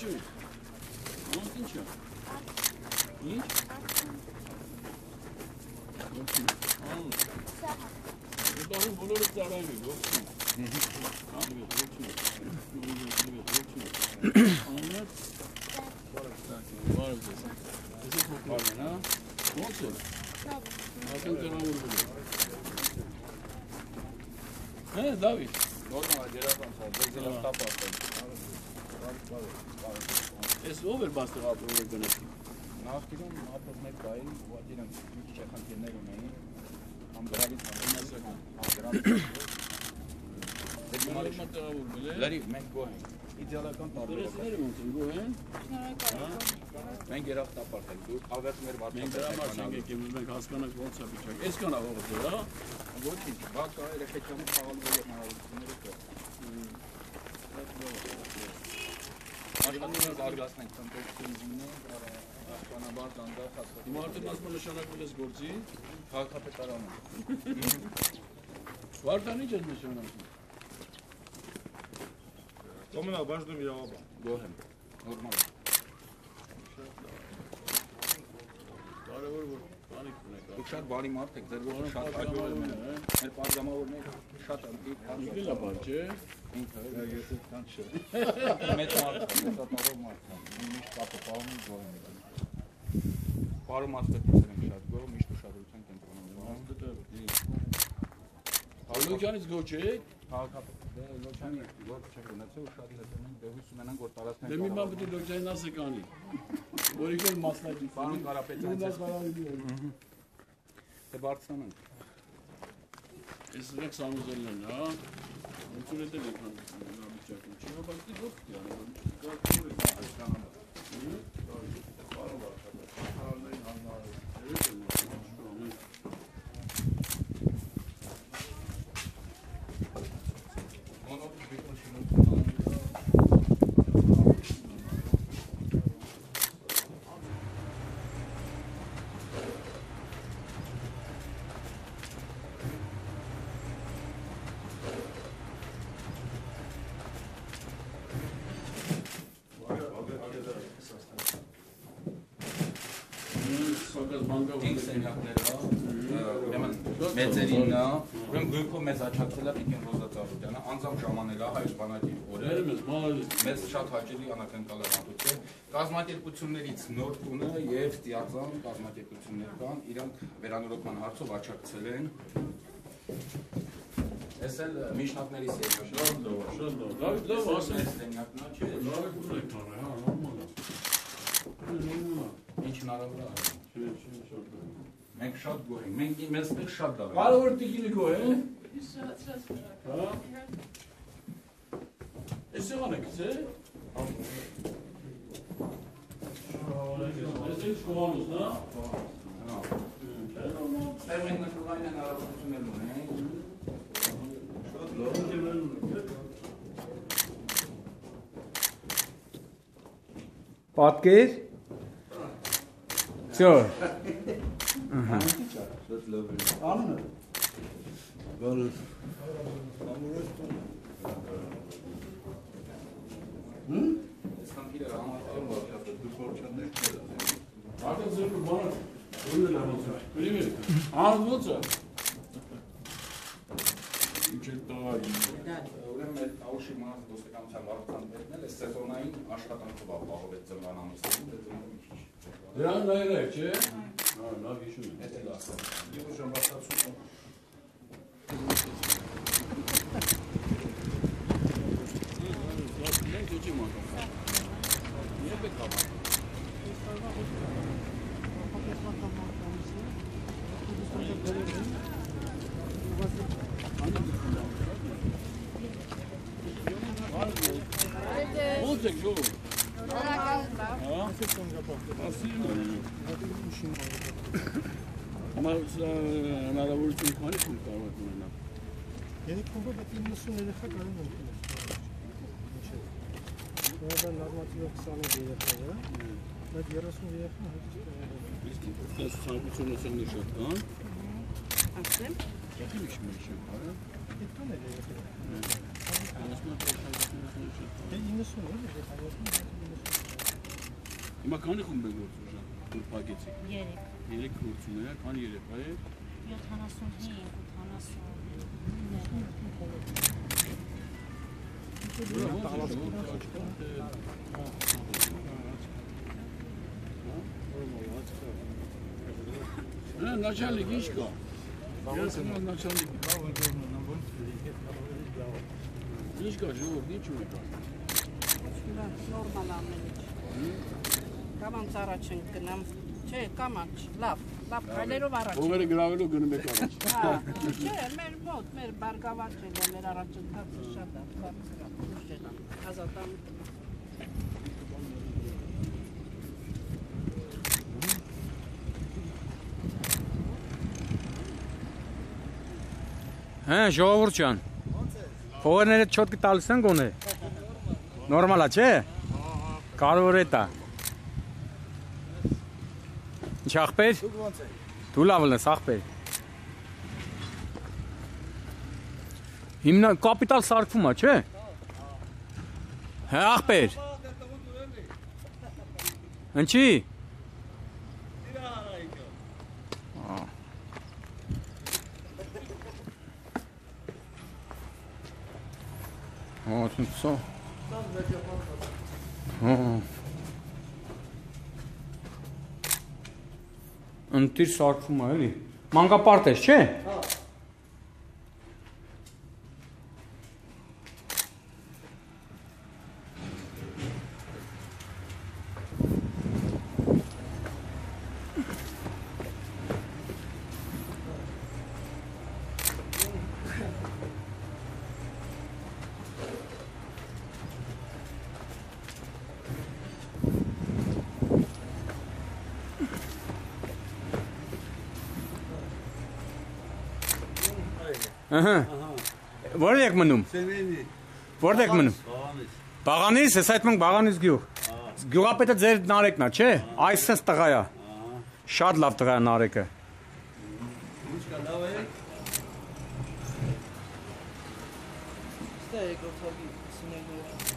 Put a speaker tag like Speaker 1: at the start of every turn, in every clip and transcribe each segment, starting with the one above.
Speaker 1: Ողջույն։ Ոնց ինչ է։ Ինչ։ Ողջույն։ Դա բոլորը ծառայում են, ողջույն։ Աննա։ Բարև ձեզ։ Ես փոխարեն, հա։ Ոնց է։ Ասեն ջանավոր բուլը։ Հե, Դավիթ։
Speaker 2: Նորմալ երազանց է, ձեզ տապարտել։
Speaker 1: Ես ով էր բաստեղ ապրում էր գնացի։
Speaker 2: Նախկինում ապրում մեկ կային, ուղղակի իրենք մի քիչ խնդիրներ ունեին, համ գրավից լրիվ մենք գոհ ենք, իդեալական տարբերակներ
Speaker 1: ոնց են գոհ են։
Speaker 2: Մենք երախ տապարտել, ավերջ մեր
Speaker 1: Մենք դրա մասին եկել մենք հասկանանք ոնց է վիճակը։ Այսքան աղողը դե, հա։
Speaker 2: Ոչինչ, բակա երեխեքյանը խաղալու հնարավորությունները կա։ Աշխատանքը զարգացնենք տնտեսությունը, աշխատանաբար դանդաղ հաստատենք։
Speaker 1: Հիմա արդեն ասում նշանակում ես գործի
Speaker 2: քաղաքապետարանը։
Speaker 1: Վարդան ինչ ես նշանակում։
Speaker 3: Կոմունալ բաժնում իրավաբան։
Speaker 2: Գոհ եմ, նորմալ է։
Speaker 1: Կարևոր որ բանիկ ունեք։
Speaker 2: Դուք շատ բարի մարդ եք, ձեր որդին շատ հաջողել են։ Մեր պատգամավորները շատ ընկիկ
Speaker 1: Ինքնիլա բան, չէ։
Speaker 2: ինքը ես այդքան չէ։ Մեծ մարդ է, մեծատառով մարդ է։ Միշտ կապը պահում ու գոհ եմ։ Բարում ասպետից ենք շատ գոհ, միշտ ուշադրության կենտրոնում։
Speaker 1: Լոջյանից գոհ չեք։
Speaker 2: Քաղաքապետ, դե Լոջյանի գործ չեք ունեցել, շատ հետո մենք դեպի ունենանք որ տարածքներ։
Speaker 1: Դե մի բան պետք է Լոջյանին ասը կանի։ Որի կողմ մասնակից։
Speaker 2: Պարոն Կարապետյան, դե բարձրանանք։
Speaker 1: Ես դրանք սամուզելն են, հա։ Ոնց որ դե եկան վիճակում։ Չի բայց դե ո՞վ կա։
Speaker 2: Մեծերին, ուրեմն գույքով մեզ աչակցել է Տիկին Ռոզա Ծառուկյանը, անձամբ ժամանել է հայ բանակի օրեր, մեզ շատ հաճելի անակնկալ է մատուցել, կազմակերպություններից նոր տունը և ստիածան կազմակերպություններ կան, իրանք վերանորոգման հարցով աչակցել են, ես էլ միջնակներից
Speaker 1: Շատ լավ, ասել
Speaker 2: ես դենյակնա չէ, ինչ հնարավոր է Մենք շատ գոհ ենք, մենք մեզ մեկ շատ լավ ենք։
Speaker 1: Կարևոր տիկինը գոհ է։ Հա։ Էս եղան եք, չէ։ Էս ինչ կողանուս, հա։
Speaker 2: Ստեղ մենք նշուղային հնարավորություններ ունենք։
Speaker 4: Պատկեր։ Всё.
Speaker 3: Անունը։
Speaker 4: Բարև։
Speaker 2: Այս խնդիրը համատեղում վարչապետ դուք որչաններ չեր
Speaker 1: Արդեն ձեր բանը ուրել է ոնց է։ Պրիմեր։ Ոնց է։ Ինչ է տաղի։
Speaker 2: Ուրեմն մեր Աուշի մարդ ոստիկանության վարչապետն էլ այս սեզոնային աշխատանքով ապահովեց ծնվան ամուսնին, դե ծնվում մի քիչ։
Speaker 1: Դրան նայրեք, չէ։ Հա, լավ հիշում եմ։
Speaker 2: Հետ էլ ասա։
Speaker 3: Եվ ուժան բացացում։
Speaker 1: Ոնց եք ժողով։ Համար հնարավորություն քանի քիչ կարող եք ունենալ։
Speaker 3: Երեք խումբը պետք է 90 երեխա կարող են ունենալ։ Դա նորմատիվ 20 երեխա է, բայց 30 երեխա
Speaker 1: Իսկ այս ցանկությունը սենի շատ կան։
Speaker 5: Ասեմ։
Speaker 1: Եթե մի շմի շեմ, հա։
Speaker 3: Այդքան է երեխա։
Speaker 1: Դե 90 երեխա շատ կան։
Speaker 3: Դե 90 երեխա, 90
Speaker 1: Հիմա քանի խումբ եք գործում ժամ, որ փակեցիք։
Speaker 5: 3
Speaker 1: 3 գործում եք, քանի երեխա է։ 75 Начальник ինչ կա։ Ես եմ начальник։ Ինչ կա ժողովուրդ, ինչ ունեք։
Speaker 5: Նորմալ ամեն ինչ։ Կամանց առաջ ենք գնամ, չէ, կամանց, լավ քայլերով առաջ։
Speaker 1: Ովերը գրավելու գնում եք առաջ։
Speaker 5: Հա, չէ, մեր մոտ, մեր բարգավաճ է, մեր առաջընթացը շատ է, ազատան։
Speaker 6: Հա, ժողովուրդ ջան։ Փողերները չոտ կտալիս են գոնե։ Նորմալ է, չէ։ Կարևոր է դա։ Ինչ ախպեր։ Դու լավ ես ախպեր։ Հիմնա կապիտալ սարքվում է, չէ։ Հա, ախպեր։ Ինչի։ Սո։ Ընտիր սարքվում է, էլի։ Մանկապարտ ես, չէ։ Ահա։ Որտե՞ղ եք մնում։
Speaker 4: Սևենի։
Speaker 6: Որտե՞ղ եք մնում։ Բաղանից, ես այդ մենք Բաղանից գյուղ։ Գյուղապետը ձեր Նարեկն է, չէ։ Այսպես տղա է։ Շատ լավ տղա է Նարեկը։
Speaker 4: Ինչ կա լավ է։
Speaker 3: Ստե եկողի սնեգը։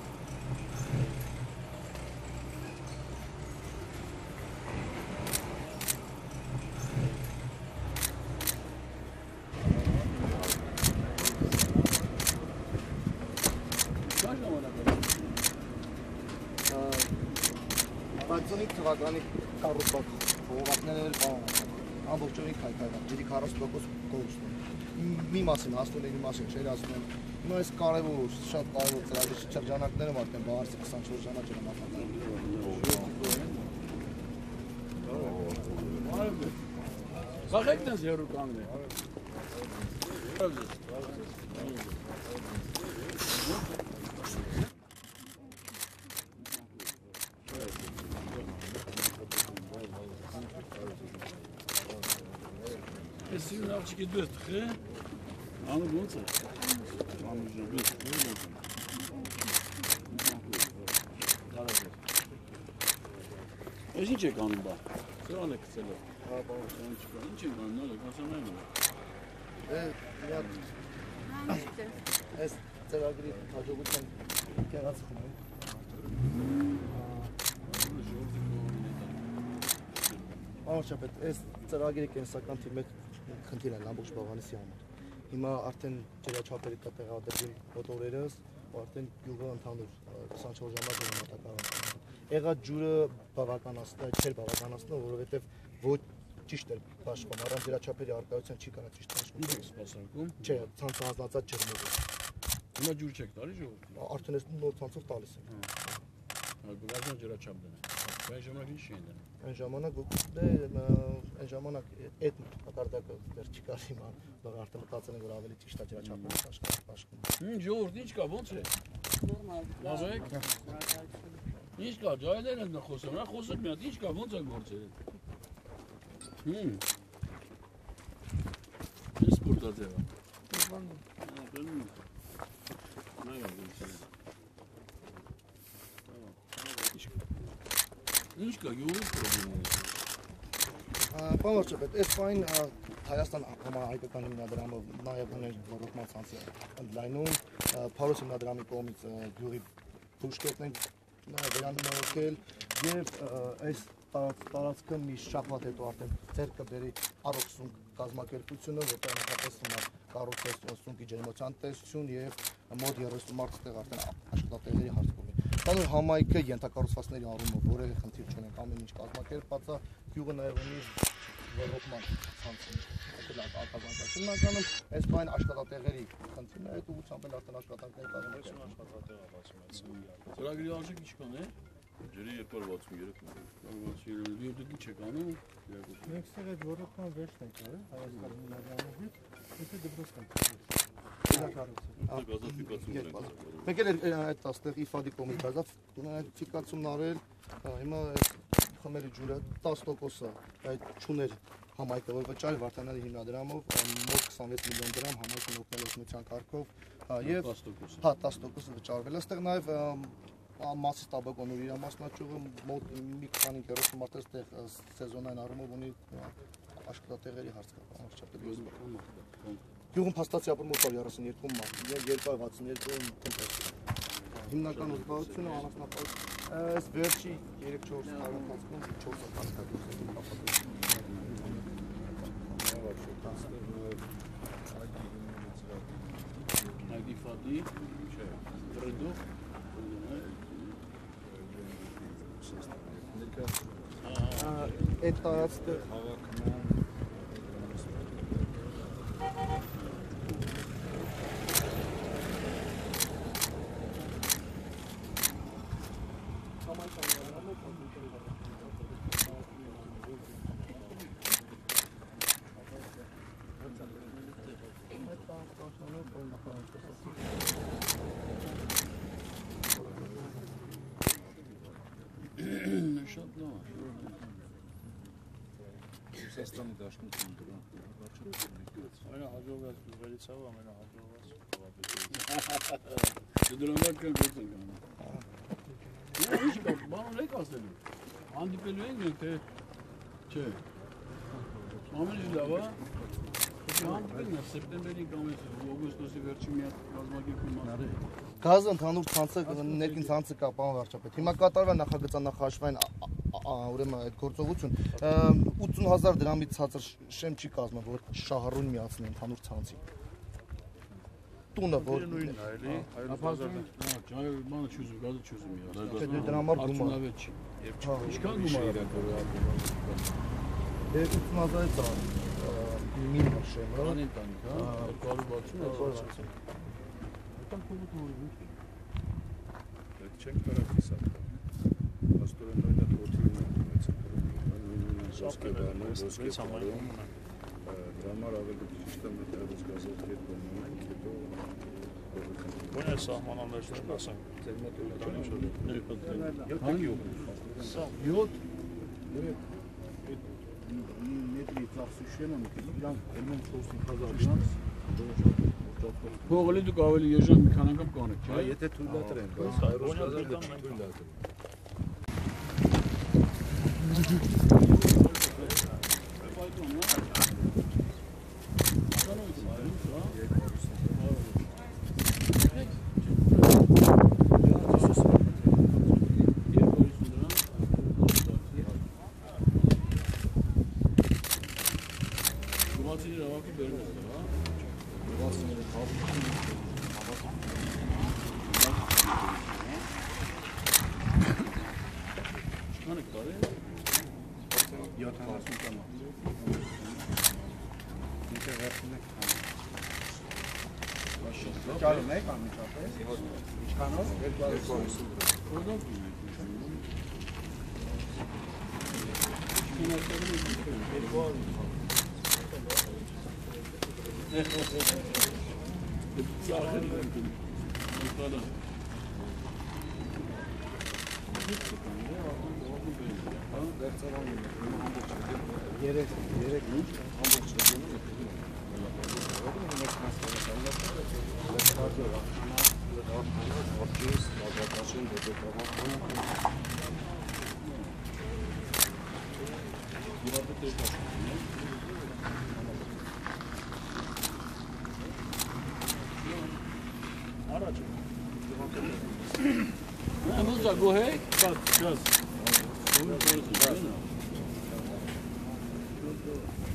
Speaker 7: Բացոնիկ թվականի կառուցված խողովակները ամբողջովին քայքայվա, ջրի 40% կորուստ է։ Մի մասին, աստուների մասին չէր ասում եմ։ Հիմա այս կարևոր, շատ կարևոր ծրագրի շրջանակներում արդեն բաղարսի 24 ժամ ջրամատներ։
Speaker 1: Խաղեք դες երու կանգնե։ Ես սիրուն աղջիկի դու ես տխե, անու ոնց է, անու ժան, դու ես տխե, ոնց է։ Ես ինչ եք անում բա, սրան եք կծել է, ինչ եք անում, նալ եք, ասան այն
Speaker 7: Այս ծրագրի հաջողության կեղացքում ենք։ Անշապետ, այս ծրագրի կենսական թիմը խնդիր են ամբողջ Բաղանիսի համար։ Հիմա արդեն ջրաչափերի կա տեղադրվում մոտորերս, ու արդեն գյուղը ընդհանուր 24 ժամյա ջրամատակարար։ Եղած ջուրը չէր բավականացնում, որովհետև ոչ ճիշտ էր բաշխում, առանց ջրաչափերի առկայության չի կարա ճիշտ բաշխում։
Speaker 1: Ինչ եք սպասարկում։
Speaker 7: Չէ, ցանցահանձնած ջրմուղ։
Speaker 1: Հիմա ջուր չեք տալի ժողովուրդ։
Speaker 7: Արդեն այս նոր ցանցով տալիս ենք։
Speaker 1: Գազան ջրաչափ դնեն։ Այն ժամանակ ինչ են դնում։
Speaker 7: Այն ժամանակ այդ մակարդակը դեռ չի կար հիմա, որ արդեն մտածել են որ ավելի ճիշտ է ջրաչափը աշխատում։
Speaker 1: Ժողովուրդ ինչ կա, ոնց է։
Speaker 5: Նորմալ։
Speaker 1: Լավ եք։ Ինչ կա, ջայլեր են խոսում, նա խոսում մի հատ, ինչ կա, ոնց է գործել։ Ինչ սպորտաձև է։ Ինչ կա, յուղից պրոբլեմ է։
Speaker 7: Պարոն Վարչապետ, այս պայն Հայաստան համահայկական հիմնադրամը նաև ուներ ռոռոկման ցանցի ընդլայնում, Փարոս հիմնադրամի կողմից գյուղի բուժկետն են վերանորոգել, Եվ այս տարածքը մի շաբաթ հետո արդեն ձեռք կբերի առողջություն կազմակերպությունը, որտեղ նախապես հիմա կառուցել սունկի ջերմության տեսություն եւ մոտ 30 մարդ տեղ արդեն աշխատատեղերի հարց կողմի։ Կան համայնքը ենթակառուցվածքների առումով որևէ խնդիր չունենք, ամեն ինչ կազմակերպված է, գյուղը նաեւ ունի ռոկման ցանցը։ Հիմնականում այս բան աշխատատեղերի խնդիրն է, այդ ուղղությամբ էլ արդեն աշխատանքներ կազմակերպվում։
Speaker 1: Ծրագրի արժեքը ինչքան է։ Ջրի 263 դու դու չեք անում։
Speaker 3: Մենք ստեղ այդ ռոկման վերջն ենք արել, Հայաստանի Միավորից, եթե դպրոց ենք։
Speaker 7: Մենք էլ այդ աստեղ իֆադի կողմից գազավ գնահատիկացումն արել, հիմա խմելի ջուրը 10% է, այդ ճուներ համայնքը որ վճարել Վարդանյանի հիմնադրամով մոտ 26 միլիոն դրամ համայնքին օգնել օգնության կարգով եւ 10%, հա 10% վճարվել է, այստեղ նաեւ Մասիս տաբակոնուր իր մասնաճյուղը մոտ մի 20-30 մարդ այստեղ սեզոնային առումով ունի աշխատատեղերի հարց կա ամբողջապես։ Գյուղում փաստացի ապրում 32 մարդ, 262 տնտեսություն։ Հիմնական զբաղությունը անասնապահություն, այս վերջի 3-4 տարի ընթացքում 4 հաստատություն
Speaker 1: Այդիֆադի ռեդո
Speaker 7: այդ տարածքը
Speaker 1: շատ լավ է։
Speaker 2: Ռուսաստանի դաշնություն դրան
Speaker 1: ամենահաջողված գյուղերից է, ամենահաջողված Դու դրանով կգործենք անում։ Ինչ կա, բան եք ասելու։ Հանդիպելու ենք մենք թե չէ։ Ամեն ինչ լավ է։ Հանդիպելն է սեպտեմբերի կամ օգոստոսի վերջին մի հատ կազմակերպում արի։
Speaker 7: Գազը ընդհանուր ցանցը ներքին ցանցը կա պարոն վարչապետ։ Հիմա կատարվել նախագծանախաշվային ուրեմն այդ գործողություն 80000 դրամից ցածր շեմ չի կազմում, որ շահառուն միացնի ընդհանուր ցանցի։ Տունը որ
Speaker 1: նույնն է, էլի 100000 ջայ բանը չուզում, գազը չուզում իհարկե։
Speaker 7: դրա համար գումար։
Speaker 1: Արդյունավետ չի։ Ինչքան գումար է
Speaker 7: դե 80000-ից է մինիմում շեմը։
Speaker 1: Անեն տանիք, հա։ 260
Speaker 2: Այդ չենք կարող հիսապ։ Աստորեն նույնը փոթի ունեցել։ Ոսկե բանը, ոսկե համարում։ Դրամար ավելի ճիշտ է մտածած գազով կերպում ենք, հետո
Speaker 1: Ո՞ր է սահմանամերժն ասենք։
Speaker 2: ձեր մոտ ուղղ ինչ որ։
Speaker 1: Սա 7 մետրի ծախսուշեն եմ, իրան ելմեն 4000 դրամ։ Փողը դուք ավելի եժան մի քան անգամ կանեք, չէ՞։
Speaker 2: Եթե թույլատրեն, բայց 100000 դրամ չի թույլատրեն։
Speaker 7: Ճարում եք անմիջապես։ Ինչքանով? 250 դրամ։
Speaker 1: Go ahead. Ո՞ւմ փոխեցին։